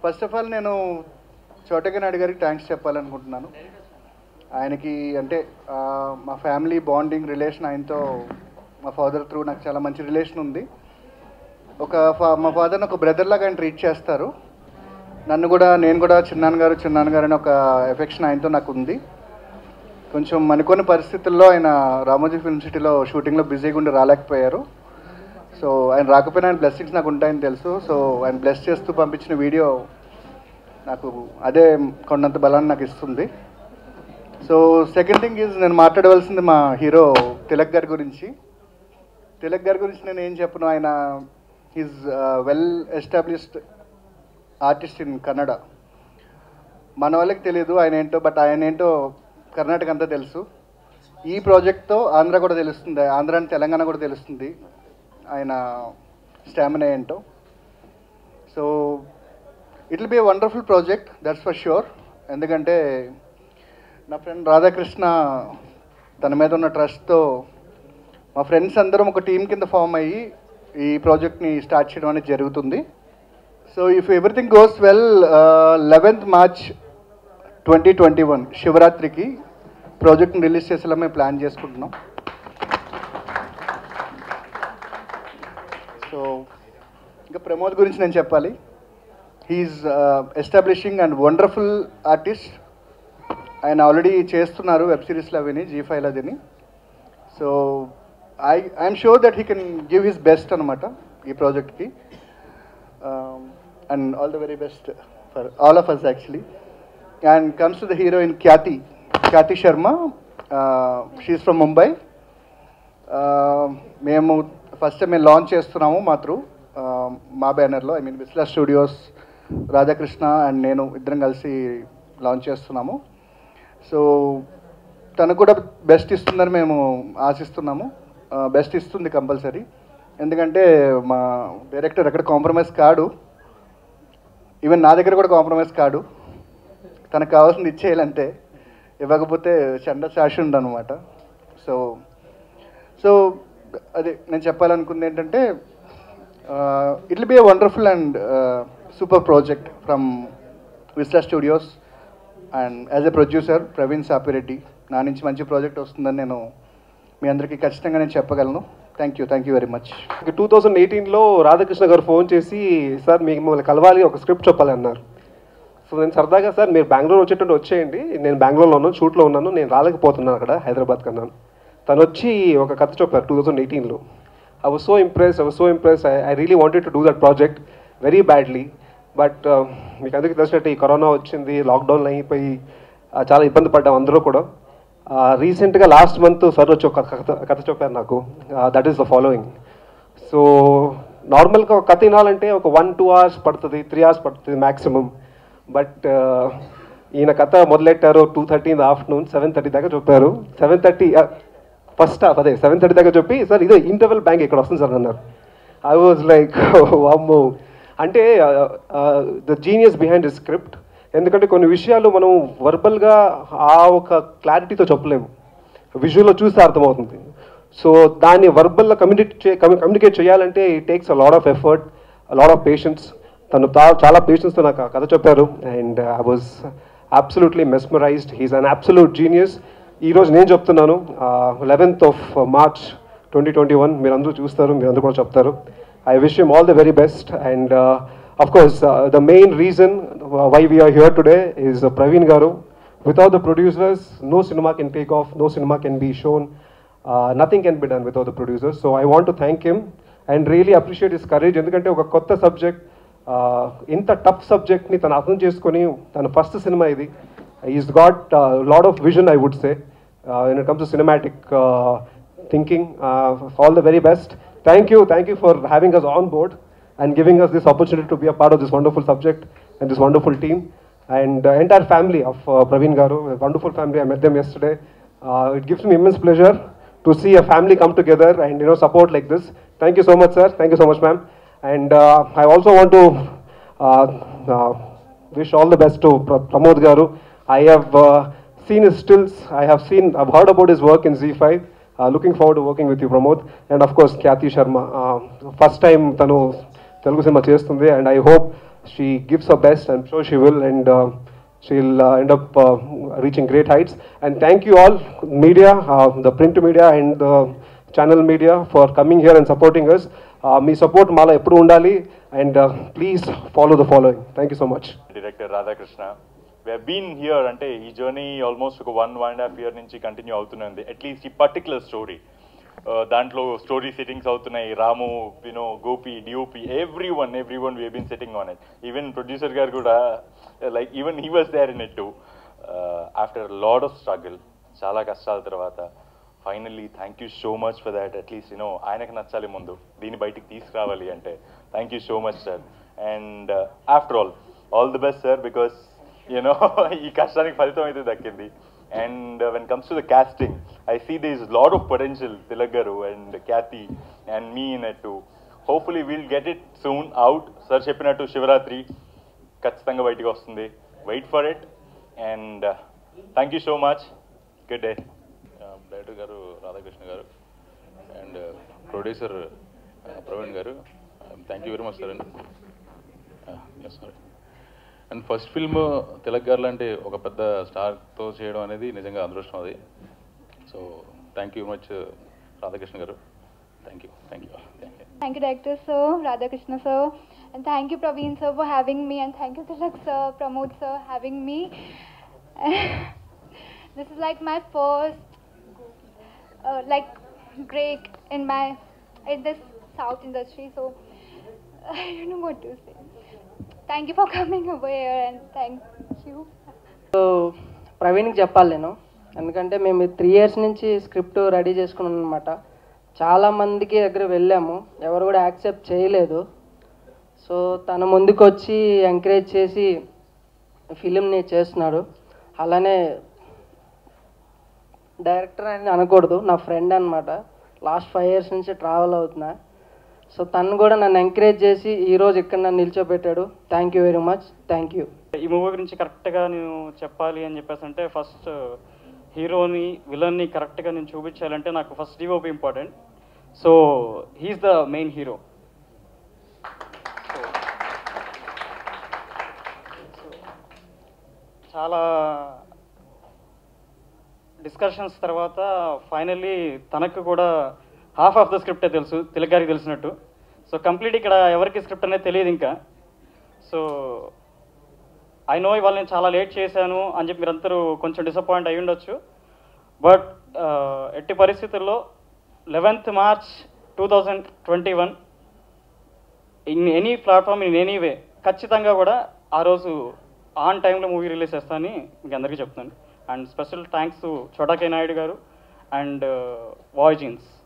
First of all నేను చోటకి నాయుడు గారికి థ్యాంక్స్ చెప్పాలనుకుంటున్నాను. ఆయనకి అంటే మా ఫ్యామిలీ బాండింగ్ రిలేషన్, ఆయనతో మా ఫాదర్ త్రూ నాకు చాలా మంచి రిలేషన్ ఉంది. మా ఫాదర్ని ఒక బ్రదర్ లాగా ఆయన ట్రీట్ చేస్తారు. నేను కూడా చిన్నాన్న గారు అని ఒక ఎఫెక్షన్ ఆయనతో నాకు ఉంది. కొంచెం అనుకోని పరిస్థితుల్లో ఆయన రామోజీ ఫిల్మ్ సిటీలో షూటింగ్లో బిజీగా ఉండి రాలేకపోయారు. సో ఆయన రాకపోయినా ఆయన బ్లెస్సింగ్స్ నాకు ఉంటాయని తెలుసు. సో ఆయన బ్లెస్ చేస్తూ పంపించిన వీడియో నాకు అదే కొండంత బలాన్ని నాకు ఇస్తుంది. సో సెకండ్ థింగ్ ఈజ్, నేను మాట్లాడవలసింది మా హీరో తిలక్ గారి గురించి. నేను ఏం చెప్పను, ఆయన is well established artist in Kannada. మన వాళ్ళకి తెలియదు ఆయన ఏంటో, బట్ ఆయన ఏంటో కర్ణాటక అంతా తెలుసు. ఈ ప్రాజెక్ట్తో ఆంధ్ర కూడా తెలుస్తుంది, ఆంధ్ర అండ్ తెలంగాణ కూడా తెలుస్తుంది ఆయన స్టామినా ఏంటో. So it will be a wonderful project, that's for sure. ఎందుకంటే నా ఫ్రెండ్ రాధాకృష్ణ తన మీద ఉన్న ట్రస్ట్తో మా ఫ్రెండ్స్ అందరం ఒక టీం కింద ఫామ్ అయ్యి ఈ ప్రాజెక్ట్ని స్టార్ట్ చేయడం అనేది జరుగుతుంది. So if everything goes well, 11th March 2021 శివరాత్రికి ప్రాజెక్ట్ని రిలీజ్ చేసేలా మేము ప్లాన్ చేసుకుంటున్నాం. సో ఇంకా ప్రమోద్ గురించి నేను చెప్పాలి. He's establishing and wonderful artist. ఆయన ఆల్రెడీ చేస్తున్నారు వెబ్ సిరీస్లో అవిని, G5 అదిని. So I'm sure that he can give his best అనమాట ఈ ప్రాజెక్ట్కి. And all the very best for all of us actually. And comes to the heroine Khyati Sharma. She's from Mumbai. మేము first time launch చేస్తున్నాము మా బ్యానర్లో, I mean Visla studios, Radhakrishna and నేను ఇద్దరం కలిసి లాంచ్ చేస్తున్నాము. సో తను కూడా బెస్ట్ ఇస్తుందని మేము ఆశిస్తున్నాము. బెస్ట్ ఇస్తుంది కంపల్సరీ. ఎందుకంటే మా డైరెక్టర్ ఎక్కడ కాంప్రమైజ్ కాడు, ఈవెన్ నా దగ్గర కూడా కాంప్రమైజ్ కాడు. తనకు కావాల్సింది ఇచ్చేయాలంటే, ఇవ్వకపోతే చండ శాషి ఉండనమాట. సో అదే నేను చెప్పాలనుకుంది ఏంటంటే, it will be a wonderful and super project from Visla studios. And as a producer Praveen Sapireddy, నా నుంచి మంచి ప్రాజెక్ట్ వస్తుందని నేను మీ అందరికీ ఖచ్చితంగా నేను చెప్పగలను. Thank you very much. 2018లో రాధాకృష్ణ గారు ఫోన్ చేసి, సార్ మీకు మిమ్మల్ని కలవాలి, ఒక స్క్రిప్ట్ చెప్పాలి అన్నారు. సో నేను సరదాగా, సార్ మీరు బెంగళూరు వచ్చేయండి, నేను బెంగళూరులో ఉన్నాను, షూట్లో ఉన్నాను, నేను రాలేకపోతున్నాను అక్కడ హైదరాబాద్కి అన్నాను. తను వచ్చి ఒక కథ చెప్పారు 2018లో. I was so impressed. I really wanted to do that project very badly. But మీకు అందరికీ తెలిసినట్టు ఈ కరోనా వచ్చింది, లాక్డౌన్లో అయిపోయి చాలా ఇబ్బంది పడ్డాం అందరూ కూడా. రీసెంట్గా లాస్ట్ మంత్ సార్ వచ్చి ఒక కథ చెప్పారు నాకు. That is the following. So నార్మల్గా ఒక కథ వినాలంటే ఒక 1-2 hours పడుతుంది, 3 hours పడుతుంది మ్యాక్సిమం. బట్ ఈయన కథ మొదలెట్టారు 2:30 in the afternoon, 7:30 దాకా చెప్పారు. 7:30 ఫస్ట్ హాఫ్, అదే 7:30 దాకా చెప్పి, సార్ ఇదే ఇంటర్వెల్ బ్యాంక్ ఇక్కడ వస్తుంది సార్ అన్నారు. ఐ వాజ్ లైక్ వామ్మో. అంటే the genius behind the script. ఎందుకంటే కొన్ని విషయాలు మనం వర్బల్గా ఆ ఒక క్లారిటీతో చెప్పలేము, విజువల్లో చూస్తే అర్థమవుతుంది. సో దాన్ని వర్బల్లో కమ్యూనికేట్ చేయాలంటే it takes a lot of effort, a lot of patience. తను చాలా పేషెన్స్తో నాకు కథ చెప్పారు. And I was absolutely mesmerised. He's an absolute genius. ఈరోజు నేను చెప్తున్నాను, 11th March 2021 మీరు అందరూ చూస్తారు, మీరు అందరూ కూడా చెప్తారు. I wish him all the very best. And of course, the main reason why we are here today is Praveen Garu. Without the producers, no cinema can take off, no cinema can be shown, nothing can be done without the producers. So I want to thank him and really appreciate his courage. Endukante oka kotta subject, inta tough subject ni tanu aర్థం చేసుకొని తన first cinema ఇది. He's got a lot of vision, I would say, when it comes to cinematic thinking. All the very best. Thank you for having us on board and giving us this opportunity to be a part of this wonderful subject and this wonderful team. And the entire family of Praveen Garu, a wonderful family. I met them yesterday. It gives me immense pleasure to see a family come together and support like this. Thank you so much, sir. Thank you so much, ma'am. And I also want to wish all the best to Pramod Garu. I have seen his stills. I've heard about his work in Z5. Looking forward to working with you, Pramod. And of course, Khyati Sharma. First time tanu Telugu cinema chestundi, and I hope she gives her best. I'm sure she will, and she'll end up reaching great heights. And thank you all, media, the print media and the channel media, for coming here and supporting us. మీ support మాలో ఎప్పుడు ఉండాలి, and please follow the following. Thank you so much. Director Radhakrishna, we have been here, అంటే ఈ journey almost ఒక 1.5 year నుంచి continue అవుతున్నది. At least ఈ పర్టికులర్ స్టోరీ దాంట్లో స్టోరీ సిట్టింగ్స్ అవుతున్నాయి. Ramu, Gopi, DOP, every one we been sitting on it. Even producer గారు కూడా, like even he was there in it too. After lot of struggle, చాలా కష్టాల తర్వాత finally thank you so much for that. At least ఆయనకు నచ్చాలి ముందు, దీన్ని బయటికి తీసుకురావాలి అంటే thank you so much sir. And after all the best sir, because ఈ కష్టానికి ఫలితం అయితే దక్కింది. And when it comes to the casting, I see there is a lot of potential, Tilak garu and Kathy and me in it too. Hopefully we'll get it soon out. Sir cheppinattu Shivaratri ఖచ్చితంగా బయటికి వస్తుంది. Wait for it, and thank you so much. Good day. Director గారు రాధాకృష్ణ గారు and producer Praveen గారు, thank you very much sir. And sorry, and first film Tilak గారు లాంటి ఒక పెద్ద స్టార్తో చేయడం అనేది నిజంగా అదృష్టం అది. So thank you much Radhakrishna గారు. Thank you. Thank you, Director Sir, Radhakrishna Sir, and thank you, Praveen Sir, for having me, and thank you, Tilak Sir, Pramod Sir, having me. This is like my first break in this South industry, so I don't know what to say. Thank you for coming over here, and thank you. So ప్రవీణ్కి చెప్పాలి నేను, ఎందుకంటే మేము 3 years నుంచి script ready చేసుకున్నాం అనమాట. చాలామందికి దగ్గర వెళ్ళాము, ఎవరు కూడా యాక్సెప్ట్ చేయలేదు. సో తన ముందుకు వచ్చి ఎంకరేజ్ చేసి ఫిలింని చేస్తున్నాడు. అలానే డైరెక్టర్ అని అనకూడదు, నా ఫ్రెండ్ అనమాట. లాస్ట్ 5 years నుంచి ట్రావెల్ అవుతున్నా. సో తను కూడా నన్ను ఎంకరేజ్ చేసి ఈరోజు ఇక్కడ నన్ను నిల్చోబెట్టాడు. Thank you very much. Thank you. ఈ మూవీ గురించి కరెక్ట్గా నేను చెప్పాలి అని చెప్పేసి అంటే, ఫస్ట్ హీరోని విలన్ని కరెక్ట్గా నేను చూపించాలంటే నాకు first DOP important. So he's the main hero. చాలా డిస్కషన్స్ తర్వాత ఫైనల్లీ తనకు కూడా హాఫ్ ఆఫ్ ద స్క్రిప్టే తెలుసు, తిలక్ గారికి తెలిసినట్టు. సో కంప్లీట్ ఇక్కడ ఎవరికి స్క్రిప్ట్ అనేది తెలియదు ఇంకా. సో ఐ నో ఇవాళ నేను చాలా లేట్ చేశాను అని చెప్పి మీరందరూ కొంచెం డిసప్పాయింట్ అయ్యి ఉండొచ్చు. బట్ ఎట్టి పరిస్థితుల్లో 11th March 2021 in any platform, in any way, ఖచ్చితంగా కూడా ఆ రోజు ఆన్ టైంలో మూవీ రిలీజ్ చేస్తానని మీకు అందరికీ చెప్తున్నాను. అండ్ స్పెషల్ థ్యాంక్స్ టు చోటా కే నాయుడు గారు అండ్ వాయ్ జీన్స్.